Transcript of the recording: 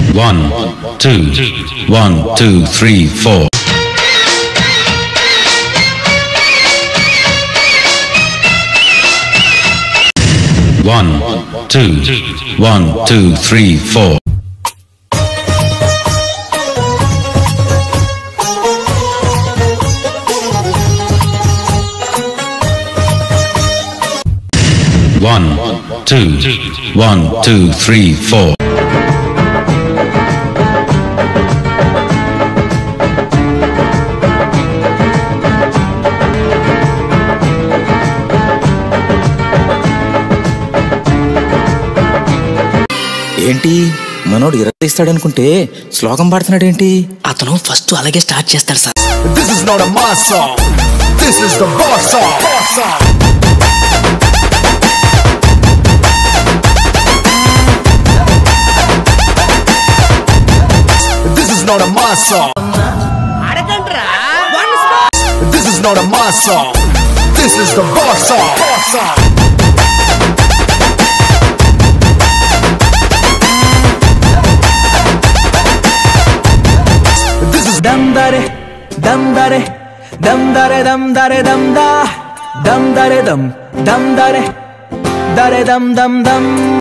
1, 2, 1, 2, 3, 4. One, two, 1, 2, 3, 4. One, two, 1, 2, 3, 4. ఏంటి మనోడు ఇరగదీస్తాడనుకుంటే శ్లోకం పాడుతున్నాడేంటి? అతను ఫస్ట్ అలాగే స్టార్ట్ చేస్తాడు sir. This is not a mass song. This is the boss song. This is not a mass song. This is not a mass song. This is the boss song. Dum dare dum dare dum dare dum dare dum da dum dare dum dare dum dum dum.